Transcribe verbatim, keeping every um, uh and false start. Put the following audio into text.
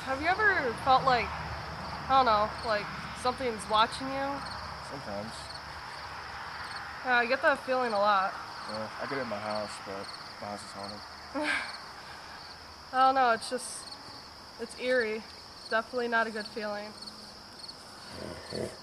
Have you ever felt like, I don't know, like something's watching you? Sometimes. Yeah, I get that feeling a lot. Yeah, I get it in my house, but my house is haunted. I don't know, it's just, it's eerie. It's definitely not a good feeling.